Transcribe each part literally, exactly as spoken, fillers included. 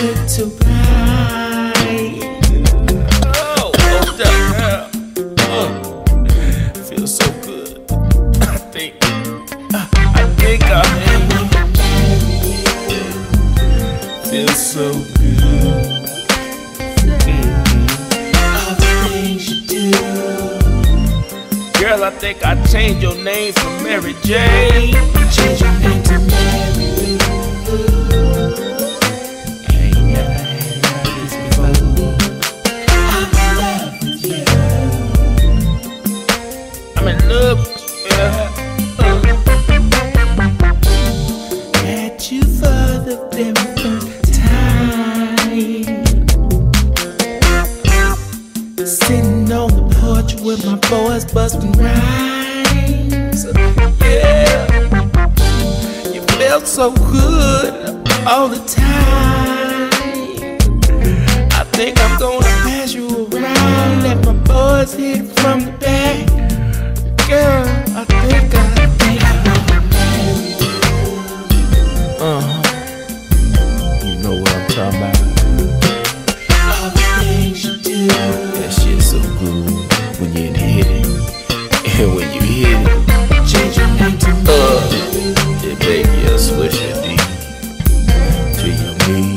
little bright. Oh, oh, down. Oh, feels so good. I think, I think I feel so good. All the things you do. Girl, I think I changed your name from Mary Jane. Change your name to Mary Lou. I ain't never had like this before. I'm in love with you. I'm in love with you. Uh, Met you for the very first time. Sitting on the porch with my boys busting rhymes. yeah. You felt so good All the time. I think I'm gonna Pass you around, let my boys hit it from the back. Girl, I think I think I Uh-huh. You know what I'm talking about. all the things you do. That shit's so good when you hit it. And when you hit it, Change your name to uh, it make you switch your D to your knee.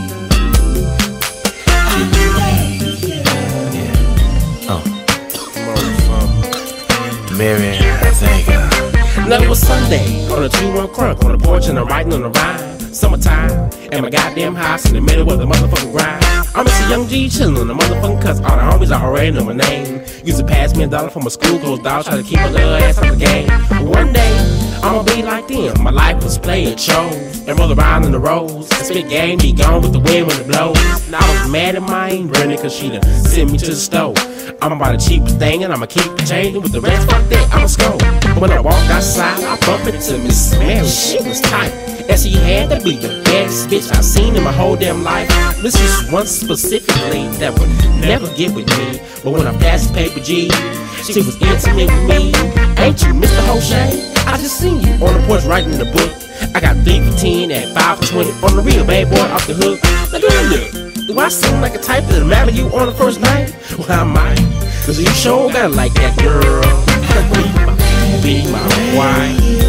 To your knee. Yeah. Oh. Motherfucker. Mary, I think uh, Now it was Sunday on a two-one crunk on the porch and I'm writing on the rhyme. Summertime and my goddamn house in the middle of the motherfucking grind. I'm Mister Young G chillin' on the motherfucking cuss. All the homies already know my name. Used to pass me a dollar from a school closed dog, try to keep my little ass on the game. But one day I'ma be like them. My life was playing shows and roll around in the rows. And spit game, be gone with the wind when it blows. And I was mad at my ain't Brenda cause she done sent me to the store. I'ma buy the cheapest thing and I'ma keep changing with the rest. Fuck that, I'ma score. But when I walked outside, I bumped into Miss Mary. She was tight. And she had to be the baddest bitch I've seen in my whole damn life. This is one specifically that would never get with me. But when I passed paper G, she was intimate with me. Ain't you Mister O'Shea? I just seen you on the porch writing in the book. I got three for ten at five for twenty on the real bad boy off the hook. Now girl, look, do I seem like a type that'll marry you on the first night? Well, I might, cause you sure got like that girl. Be my wife.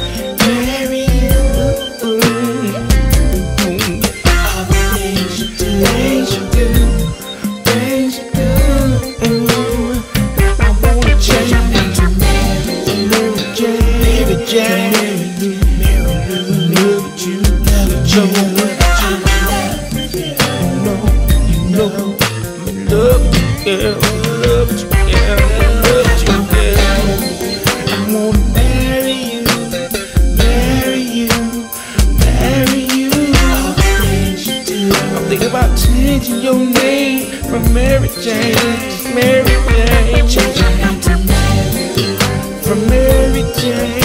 girl, love you, girl, love you, girl. I wanna marry you, marry you, marry you. All the things you do. I'm thinking about changing your name from Mary Jane, Mary Jane. Change your name to Mary, from Mary Jane.